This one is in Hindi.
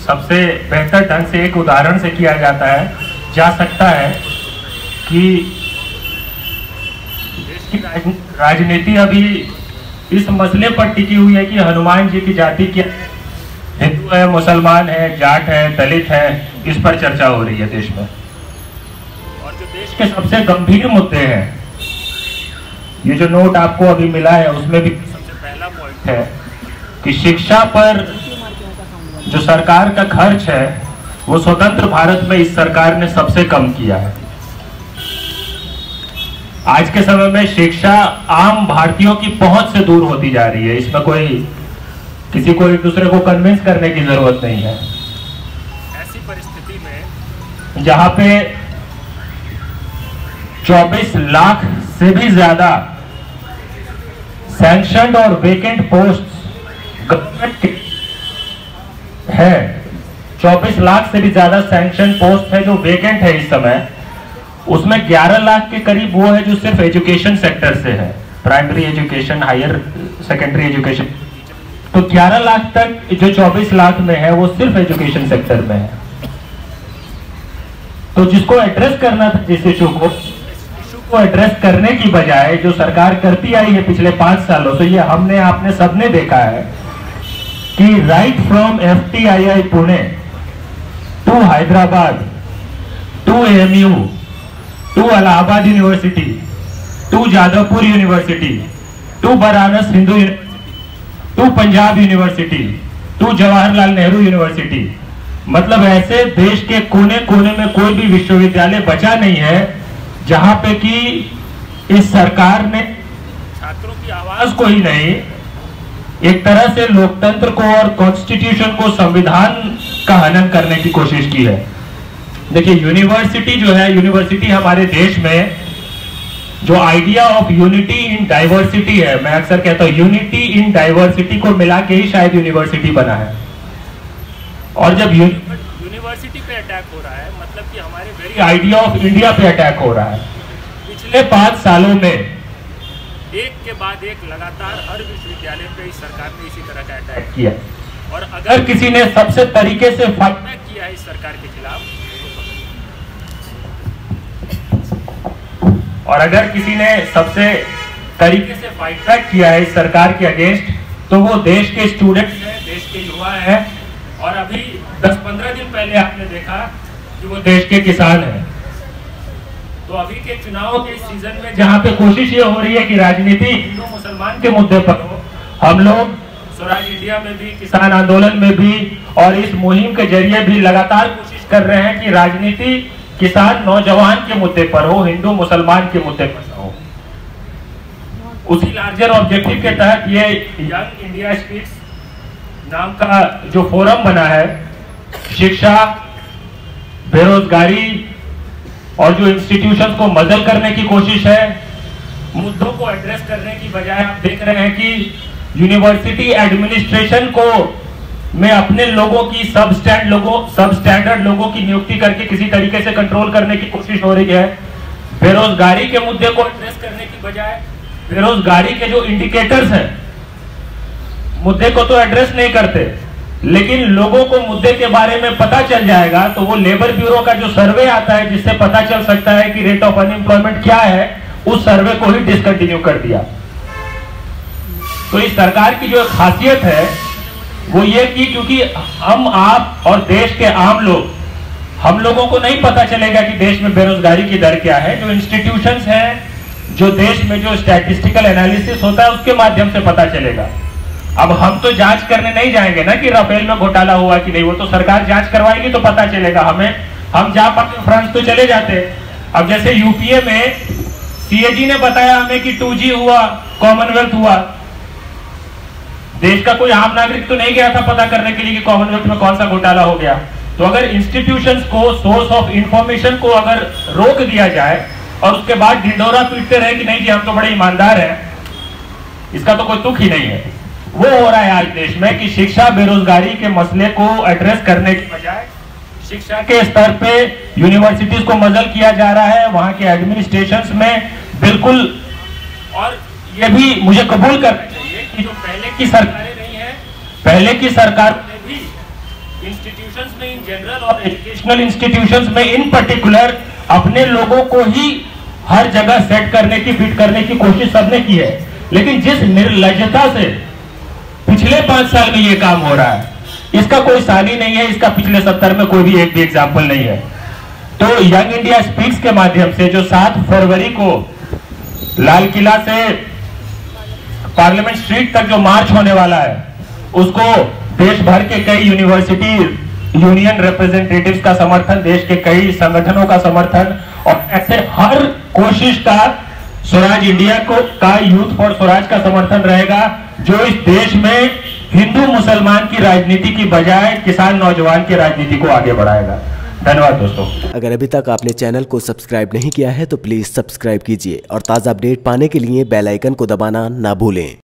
सबसे बेहतर ढंग से एक उदाहरण से किया जा सकता है कि देश की राजनीति अभी इस मसले पर टिकी हुई है कि हनुमान जी की जाति क्या है, हिंदू है, मुसलमान है, जाट है, दलित है, इस पर चर्चा हो रही है देश में। और जो देश के सबसे गंभीर मुद्दे हैं, ये जो नोट आपको अभी मिला है उसमें भी सबसे पहला पॉइंट है कि शिक्षा पर जो सरकार का खर्च है वो स्वतंत्र भारत में इस सरकार ने सबसे कम किया है। आज के समय में शिक्षा आम भारतीयों की पहुंच से दूर होती जा रही है। इसमें किसी को एक दूसरे को कन्विंस करने की जरूरत नहीं है। ऐसी परिस्थिति में जहां पे 24 लाख से भी ज्यादा सैंक्शनड और वेकेंट पोस्ट गवर्नमेंट के है, 24 लाख से भी ज्यादा सैंक्शन पोस्ट है जो वेकेंट है इस समय, उसमें 11 लाख के करीब वो है जो सिर्फ एजुकेशन सेक्टर से है, primary education, higher secondary education. तो 11 लाख तक जो 24 लाख में है वो सिर्फ एजुकेशन सेक्टर में है। तो जिसको एड्रेस करना था, जिस इशू को एड्रेस करने की बजाय जो सरकार करती आई है पिछले 5 सालों से, ये आपने सबने देखा है कि right from FTII Pune to Hyderabad to AMU to Allahabad university to Jadavpur university to Banaras Hindu university to Punjab university to Jawaharlal Nehru university, मतलब ऐसे देश के कोने कोने में कोई भी विश्वविद्यालय बचा नहीं है जहां पे कि इस सरकार ने छात्रों की आवाज को ही नहीं, एक तरह से लोकतंत्र को और कॉन्स्टिट्यूशन को, संविधान का हनन करने की कोशिश की है। देखिए यूनिवर्सिटी जो है, यूनिवर्सिटी हमारे देश में जो idea of unity in diversity है, मैं अक्सर कहता हूं यूनिटी इन डाइवर्सिटी को मिला के ही शायद यूनिवर्सिटी बना है। और जब यूनिवर्सिटी पे अटैक हो रहा है, मतलब कि हमारे वेरी आइडिया ऑफ इंडिया पे अटैक हो रहा है। पिछले 5 सालों में एक के बाद एक लगातार हर विश्वविद्यालय पे इस सरकार ने इसी तरह का अटैक किया। और अगर किसी ने सबसे तरीके से फाइट बैक किया है इस सरकार के खिलाफ, और अगर किसी ने सबसे तरीके से फाइट बैक किया है इस सरकार के अगेंस्ट, तो वो देश के स्टूडेंट्स हैं, देश के युवा हैं, और अभी 10-15 दिन पहले आपने देखा कि वो देश के किसान हैं। तो अभी के चुनाव के सीजन में जहां पे कोशिश ये हो रही है कि राजनीति हिंदू मुसलमान के मुद्दे पर हो, हम लोग स्वराज इंडिया में भी, किसान आंदोलन में भी और इस मुहिम के जरिए भी लगातार कोशिश कर रहे हैं कि राजनीति किसान नौजवान के मुद्दे पर हो, हिंदू मुसलमान के मुद्दे पर न हो। उसी लार्जर ऑब्जेक्टिव के तहत ये यंग इंडिया स्पीक्स नाम का जो फोरम बना है, शिक्षा, बेरोजगारी और जो इंस्टीट्यूशन को मजल करने की कोशिश है, मुद्दों को एड्रेस करने की बजाय आप देख रहे हैं कि यूनिवर्सिटी एडमिनिस्ट्रेशन को में अपने लोगों की सब स्टैंडर्ड लोगों की नियुक्ति करके किसी तरीके से कंट्रोल करने की कोशिश हो रही है। बेरोजगारी के मुद्दे को एड्रेस करने की बजाय बेरोजगारी के जो इंडिकेटर्स हैं, मुद्दे को तो एड्रेस नहीं करते, लेकिन लोगों को मुद्दे के बारे में पता चल जाएगा तो वो लेबर ब्यूरो का जो सर्वे आता है जिससे पता चल सकता है कि रेट ऑफ अनएम्प्लॉयमेंट क्या है, उस सर्वे को ही डिसकंटिन्यू कर दिया। तो इस सरकार की जो खासियत है वो ये कि क्योंकि हम, आप और देश के आम लोग, हम लोगों को नहीं पता चलेगा कि देश में बेरोजगारी की दर क्या है। जो इंस्टीट्यूशंस हैं, जो देश में जो स्टैटिस्टिकल एनालिसिस होता है उसके माध्यम से पता चलेगा। अब हम तो जांच करने नहीं जाएंगे ना कि राफेल में घोटाला हुआ कि नहीं, वो तो सरकार जांच करवाएगी तो पता चलेगा हमें। हम जा पाते फ्रांस तो चले जाते। अब जैसे यूपीए में सीएजी ने बताया हमें कि 2G हुआ, कॉमनवेल्थ हुआ, देश का कोई आम नागरिक तो नहीं गया था पता करने के लिए कि कॉमनवेल्थ में कौन सा घोटाला हो गया। तो अगर इंस्टीट्यूशंस को, सोर्स ऑफ इंफॉर्मेशन को अगर रोक दिया जाए और उसके बाद ढिंढोरा पीटते रहे कि नहीं जी हम तो बड़े ईमानदार हैं, इसका तो कोई तुक ही नहीं है। वो हो रहा है आज देश में कि शिक्षा बेरोजगारी के मसले को एड्रेस करने की बजाय शिक्षा के स्तर पे यूनिवर्सिटीज को मजल किया जा रहा है, वहां के एडमिनिस्ट्रेशंस में बिल्कुल। और ये भी मुझे कबूल करना चाहिए कि जो पहले की सरकारें रही हैं, पहले की सरकार ने भी इंस्टीट्यूशंस में इन जनरल और एजुकेशनल इंस्टीट्यूशंस में इन पर्टिकुलर अपने लोगों को ही हर जगह सेट करने की, फिट करने की कोशिश सबने की है, लेकिन जिस निर्लज्जता से पिछले 5 साल में ये काम हो रहा है, इसका कोई सानी नहीं है, इसका पिछले 70 में कोई भी एक भी एग्जाम्पल नहीं है। तो यंग इंडिया स्पीक्स के माध्यम से जो 7 फरवरी को लाल किला से पार्लियामेंट स्ट्रीट तक जो मार्च होने वाला है, उसको देश भर के कई यूनिवर्सिटी यूनियन रिप्रेजेंटेटिव्स का समर्थन, देश के कई संगठनों का समर्थन और ऐसे हर कोशिश का स्वराज इंडिया का यूथ फॉर स्वराज का समर्थन रहेगा, जो इस देश में हिंदू मुसलमान की राजनीति की बजाय किसान नौजवान की राजनीति को आगे बढ़ाएगा। धन्यवाद दोस्तों। अगर अभी तक आपने चैनल को सब्सक्राइब नहीं किया है तो प्लीज सब्सक्राइब कीजिए और ताज़ा अपडेट पाने के लिए बेल आइकन को दबाना ना भूलें।